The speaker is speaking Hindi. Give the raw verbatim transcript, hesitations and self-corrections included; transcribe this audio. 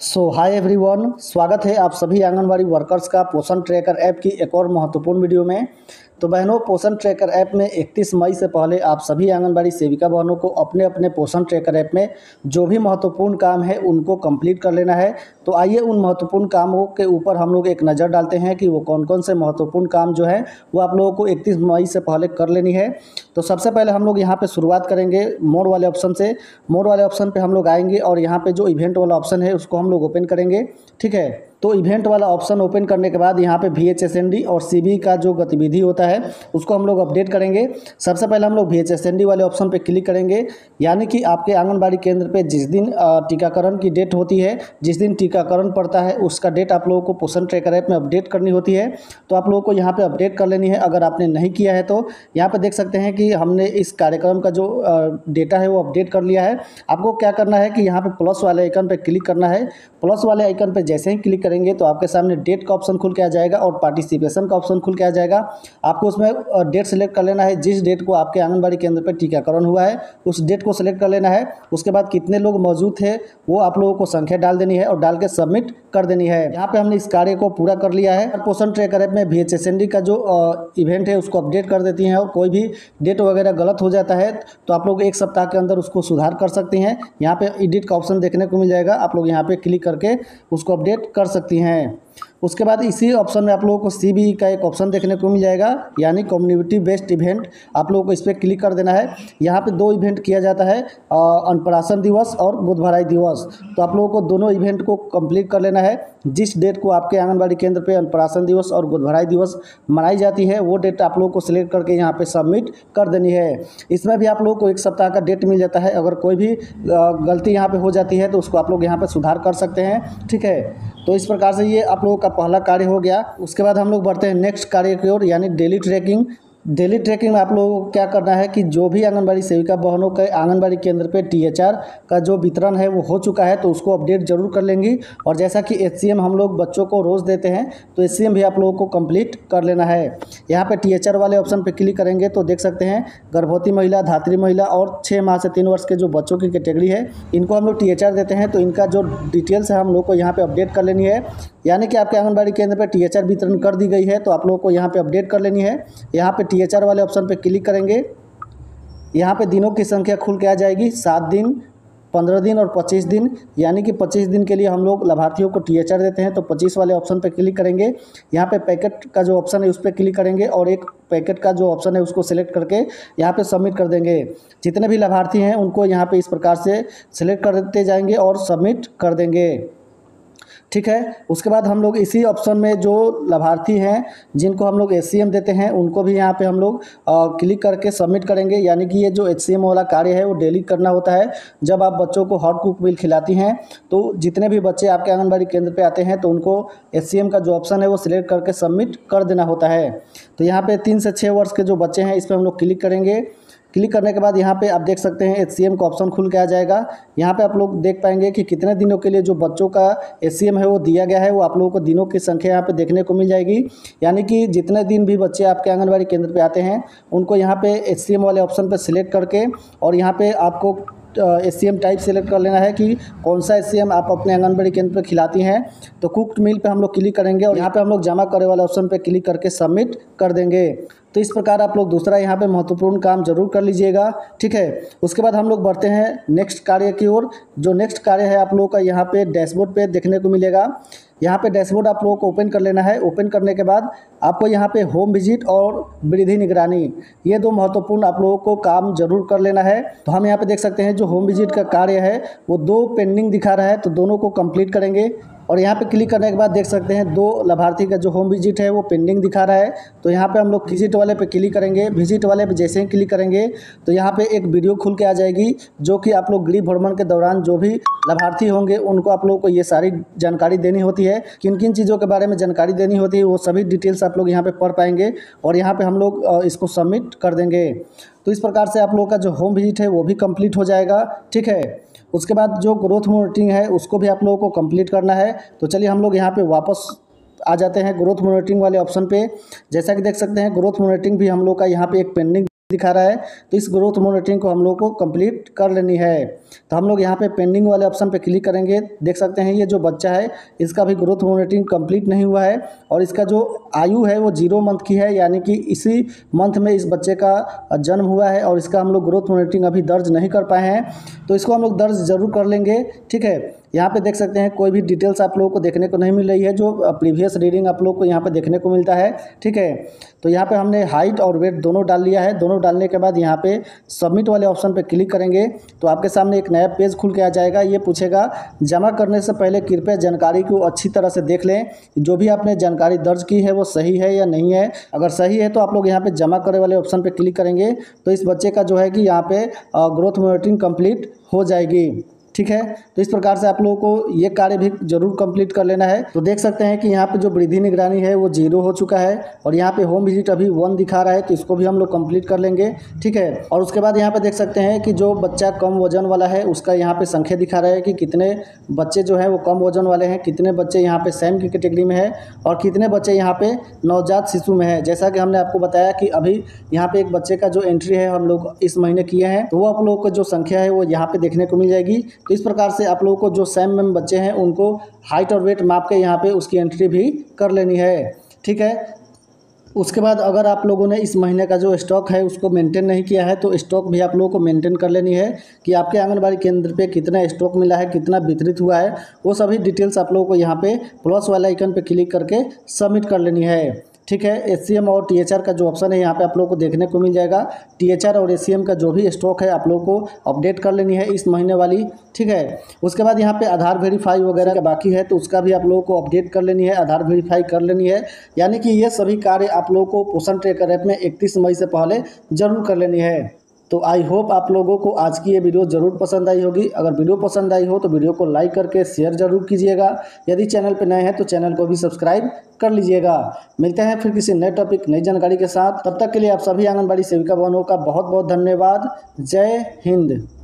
सो हाय एवरीवन, स्वागत है आप सभी आंगनबाड़ी वर्कर्स का पोषण ट्रैकर ऐप की एक और महत्वपूर्ण वीडियो में। तो बहनों, पोषण ट्रैकर ऐप में इकतीस मई से पहले आप सभी आंगनबाड़ी सेविका बहनों को अपने अपने पोषण ट्रैकर ऐप में जो भी महत्वपूर्ण काम है उनको कंप्लीट कर लेना है। तो आइए उन महत्वपूर्ण कामों के ऊपर हम लोग एक नज़र डालते हैं कि वो कौन कौन से महत्वपूर्ण काम जो है वो आप लोगों को इकतीस मई से पहले कर लेनी है। तो सबसे पहले हम लोग यहाँ पे शुरुआत करेंगे मोड वाले ऑप्शन से। मोड वाले ऑप्शन पे हम लोग आएंगे और यहाँ पे जो इवेंट वाला ऑप्शन है उसको हम लोग ओपन करेंगे। ठीक है, तो इवेंट वाला ऑप्शन ओपन करने के बाद यहाँ पे V H S N D और सी बी का जो गतिविधि होता है उसको हम लोग अपडेट करेंगे। सबसे पहले हम लोग V H S N D वाले ऑप्शन पे क्लिक करेंगे, यानी कि आपके आंगनबाड़ी केंद्र पे जिस दिन टीकाकरण की डेट होती है, जिस दिन टीकाकरण पड़ता है उसका डेट आप लोगों को पोषण ट्रैकर ऐप में अपडेट करनी होती है। तो आप लोगों को यहाँ पे अपडेट कर लेनी है। अगर आपने नहीं किया है तो यहाँ पे देख सकते हैं कि हमने इस कार्यक्रम का जो डेटा है वो अपडेट कर लिया है। आपको क्या करना है कि यहाँ पे प्लस वाले आइकन पे क्लिक करना है। प्लस वाले आइकन पे जैसे ही क्लिक करेंगे तो आपके सामने डेट का ऑप्शन खुल के आ जाएगा और पार्टिसिपेशन का ऑप्शन खुल के आ जाएगा। आपको उसमें डेट सेलेक्ट कर लेना है, जिस डेट को आपके आंगनबाड़ी केंद्र पर टीकाकरण हुआ है उस डेट को सेलेक्ट कर लेना है। उसके बाद कितने लोग मौजूद थे वो आप लोगों को संख्या डाल देनी है और डाल के सबमिट कर देनी है। यहाँ पे हमने इस कार्य को पूरा कर लिया है। पोषण ट्रैकर ऐप में V H S N D का जो इवेंट है उसको अपडेट कर देती हैं और कोई भी डेट वगैरह गलत हो जाता है तो आप लोग एक सप्ताह के अंदर उसको सुधार कर सकती हैं। यहाँ पे एडिट का ऑप्शन देखने को मिल जाएगा, आप लोग यहाँ पे क्लिक करके उसको अपडेट कर सकती हैं। उसके बाद इसी ऑप्शन में आप लोगों को सी बी का एक ऑप्शन देखने को मिल जाएगा, यानी कम्युनिटी बेस्ड इवेंट। आप लोगों को इस पर क्लिक कर देना है। यहाँ पे दो इवेंट किया जाता है, अन्नप्राशन दिवस और बुधवाराई दिवस। तो आप लोगों को दोनों इवेंट को कंप्लीट कर लेना है। जिस डेट को आपके आंगनबाड़ी केंद्र पे अन्नप्राशन दिवस और बुधवाराई दिवस मनाई जाती है वो डेट आप लोगों को सिलेक्ट करके यहाँ पे सबमिट कर देनी है। इसमें भी आप लोगों को एक सप्ताह का डेट मिल जाता है। अगर कोई भी गलती यहाँ पे हो जाती है तो उसको आप लोग यहाँ पे सुधार कर सकते हैं। ठीक है, तो इस प्रकार से ये आप लोगों का पहला कार्य हो गया। उसके बाद हम लोग बढ़ते हैं नेक्स्ट कार्य की ओर, यानी डेली ट्रैकिंग। डेली ट्रैकिंग में आप लोगों को क्या करना है कि जो भी आंगनबाड़ी सेविका बहनों के आंगनबाड़ी केंद्र पे टी एच आर का जो वितरण है वो हो चुका है तो उसको अपडेट जरूर कर लेंगी। और जैसा कि एच सी एम हम लोग बच्चों को रोज़ देते हैं तो एच सी एम भी आप लोगों को कंप्लीट कर लेना है। यहाँ पे टी एच आर वाले ऑप्शन पे क्लिक करेंगे तो देख सकते हैं गर्भवती महिला, धात्री महिला और छः माह से तीन वर्ष के जो बच्चों की कैटेगरी है इनको हम लोग टी एच आर देते हैं। तो इनका जो डिटेल्स है हम लोग को यहाँ पर अपडेट कर लेनी है, यानी कि आपके आंगनबाड़ी केंद्र पर टी एच आर वितरण कर दी गई है तो आप लोगों को यहाँ पर अपडेट कर लेनी है। यहाँ पर टी एच आर वाले ऑप्शन पे क्लिक करेंगे, यहाँ पे दिनों की संख्या खुल के आ जाएगी, सात दिन, पंद्रह दिन और पच्चीस दिन। यानी कि पच्चीस दिन के लिए हम लोग लाभार्थियों को टी एच आर देते हैं तो पच्चीस वाले ऑप्शन पे क्लिक करेंगे। यहाँ पे पैकेट का जो ऑप्शन है उस पर क्लिक करेंगे और एक पैकेट का जो ऑप्शन है उसको सिलेक्ट करके यहाँ पे सबमिट कर देंगे। जितने भी लाभार्थी हैं उनको यहाँ पे इस प्रकार से सिलेक्ट करते जाएंगे और सबमिट कर देंगे। ठीक है, उसके बाद हम लोग इसी ऑप्शन में जो लाभार्थी हैं जिनको हम लोग एच सी एम देते हैं उनको भी यहाँ पे हम लोग क्लिक करके सबमिट करेंगे। यानी कि ये जो एच सी एम वाला कार्य है वो डेली करना होता है। जब आप बच्चों को हॉट कुक मील खिलाती हैं तो जितने भी बच्चे आपके आंगनबाड़ी केंद्र पे आते हैं तो उनको एच सी एम का जो ऑप्शन है वो सिलेक्ट करके सबमिट कर देना होता है। तो यहाँ पर तीन से छः वर्ष के जो बच्चे हैं इस पर हम लोग क्लिक करेंगे। क्लिक करने के बाद यहाँ पे आप देख सकते हैं एच सी एम का ऑप्शन खुल के आ जाएगा। यहाँ पे आप लोग देख पाएंगे कि कितने दिनों के लिए जो बच्चों का एच सी एम है वो दिया गया है, वो आप लोगों को दिनों की संख्या यहाँ पे देखने को मिल जाएगी। यानी कि जितने दिन भी बच्चे आपके आंगनबाड़ी केंद्र पे आते हैं उनको यहाँ पे एच सी एम वाले ऑप्शन पर सिलेक्ट करके और यहाँ पे आपको H C M type select कर लेना है कि कौन सा एच सी एम आप अपने आंगनबाड़ी केंद्र पर खिलाती हैं। तो कुक्ड मील पे हम लोग क्लिक करेंगे और यहाँ पे हम लोग जमा करे वाले ऑप्शन पे क्लिक करके सबमिट कर देंगे। तो इस प्रकार आप लोग दूसरा यहाँ पे महत्वपूर्ण काम जरूर कर लीजिएगा। ठीक है, उसके बाद हम लोग बढ़ते हैं नेक्स्ट कार्य की ओर। जो नेक्स्ट कार्य है आप लोगों का यहाँ पे डैशबोर्ड पे देखने को मिलेगा। यहाँ पे डैशबोर्ड आप लोगों को ओपन कर लेना है। ओपन करने के बाद आपको यहाँ पे होम विजिट और वृद्धि निगरानी, ये दो महत्वपूर्ण आप लोगों को काम जरूर कर लेना है। तो हम यहाँ पे देख सकते हैं जो होम विजिट का कार्य है वो दो पेंडिंग दिखा रहा है, तो दोनों को कंप्लीट करेंगे। और यहाँ पे क्लिक करने के बाद देख सकते हैं दो लाभार्थी का जो होम विजिट है वो पेंडिंग दिखा रहा है। तो यहाँ पे हम लोग विजिट वाले पे क्लिक करेंगे। विजिट वाले पे जैसे ही क्लिक करेंगे तो यहाँ पे एक वीडियो खुल के आ जाएगी जो कि आप लोग गृह भ्रमण के दौरान जो भी लाभार्थी होंगे उनको आप लोगों को ये सारी जानकारी देनी होती है। किन किन चीज़ों के बारे में जानकारी देनी होती है वो सभी डिटेल्स आप लोग यहाँ पर पढ़ पाएंगे और यहाँ पर हम लोग इसको सबमिट कर देंगे। तो इस प्रकार से आप लोगों का जो होम विजिट है वो भी कंप्लीट हो जाएगा। ठीक है, उसके बाद जो ग्रोथ मॉनिटरिंग है उसको भी आप लोगों को कंप्लीट करना है। तो चलिए हम लोग यहाँ पे वापस आ जाते हैं ग्रोथ मॉनिटरिंग वाले ऑप्शन पे। जैसा कि देख सकते हैं ग्रोथ मॉनिटरिंग भी हम लोग का यहाँ पे एक पेंडिंग दिखा रहा है, तो इस ग्रोथ मॉनिटरिंग को हम लोग को कंप्लीट कर लेनी है। तो हम लोग यहाँ पे पेंडिंग वाले ऑप्शन पे क्लिक करेंगे। देख सकते हैं ये जो बच्चा है इसका भी ग्रोथ मॉनिटरिंग कंप्लीट नहीं हुआ है और इसका जो आयु है वो जीरो मंथ की है, यानी कि इसी मंथ में इस बच्चे का जन्म हुआ है और इसका हम लोग ग्रोथ मॉनिटरिंग अभी दर्ज नहीं कर पाए हैं, तो इसको हम लोग दर्ज जरूर कर लेंगे। ठीक है, यहाँ पे देख सकते हैं कोई भी डिटेल्स आप लोगों को देखने को नहीं मिल रही है, जो प्रीवियस रीडिंग आप लोगों को यहाँ पे देखने को मिलता है। ठीक है, तो यहाँ पे हमने हाइट और वेट दोनों डाल लिया है। दोनों डालने के बाद यहाँ पे सबमिट वाले ऑप्शन पे क्लिक करेंगे तो आपके सामने एक नया पेज खुल के आ जाएगा। ये पूछेगा जमा करने से पहले कृपया जानकारी को अच्छी तरह से देख लें, जो भी आपने जानकारी दर्ज की है वो सही है या नहीं है। अगर सही है तो आप लोग यहाँ पे जमा करने वाले ऑप्शन पे क्लिक करेंगे तो इस बच्चे का जो है कि यहाँ पे ग्रोथ मॉनिटरिंग कंप्लीट हो जाएगी। ठीक है, तो इस प्रकार से आप लोगों को ये कार्य भी जरूर कंप्लीट कर लेना है। तो देख सकते हैं कि यहाँ पे जो वृद्धि निगरानी है वो जीरो हो चुका है और यहाँ पे होम विजिट अभी वन दिखा रहा है, तो इसको भी हम लोग कंप्लीट कर लेंगे। ठीक है, और उसके बाद यहाँ पे देख सकते हैं कि जो बच्चा कम वजन वाला है उसका यहाँ पे संख्या दिखा रहा है कि कितने बच्चे जो है वो कम वजन वाले हैं, कितने बच्चे यहाँ पे सैम की कैटेगरी में है और कितने बच्चे यहाँ पे नवजात शिशु में है। जैसा कि हमने आपको बताया कि अभी यहाँ पे एक बच्चे का जो एंट्री है हम लोग इस महीने किए हैं, तो वो आप लोगों को जो संख्या है वो यहाँ पे देखने को मिल जाएगी। तो इस प्रकार से आप लोगों को जो सैम में बच्चे हैं उनको हाइट और वेट माप के यहाँ पे उसकी एंट्री भी कर लेनी है। ठीक है, उसके बाद अगर आप लोगों ने इस महीने का जो स्टॉक है उसको मेंटेन नहीं किया है तो स्टॉक भी आप लोगों को मेंटेन कर लेनी है कि आपके आंगनबाड़ी केंद्र पे कितना स्टॉक मिला है, कितना वितरित हुआ है, वो सभी डिटेल्स आप लोगों को यहाँ पे प्लस वाला आइकन पे क्लिक करके सबमिट कर लेनी है। ठीक है, एचसीएम और टीएचआर का जो ऑप्शन है यहाँ पे आप लोगों को देखने को मिल जाएगा। टीएचआर और एचसीएम का जो भी स्टॉक है आप लोगों को अपडेट कर लेनी है इस महीने वाली। ठीक है, उसके बाद यहाँ पे आधार वेरीफाई वगैरह का बाकी है तो उसका भी आप लोगों को अपडेट कर लेनी है, आधार वेरीफाई कर लेनी है। यानी कि ये सभी कार्य आप लोगों को पोषण ट्रैकर ऐप में इकतीस मई से पहले जरूर कर लेनी है। तो आई होप आप लोगों को आज की ये वीडियो ज़रूर पसंद आई होगी। अगर वीडियो पसंद आई हो तो वीडियो को लाइक करके शेयर ज़रूर कीजिएगा। यदि चैनल पर नए हैं तो चैनल को भी सब्सक्राइब कर लीजिएगा। मिलते हैं फिर किसी नए टॉपिक नई जानकारी के साथ। तब तक के लिए आप सभी आंगनबाड़ी सेविका बहनों का बहुत बहुत धन्यवाद। जय हिंद।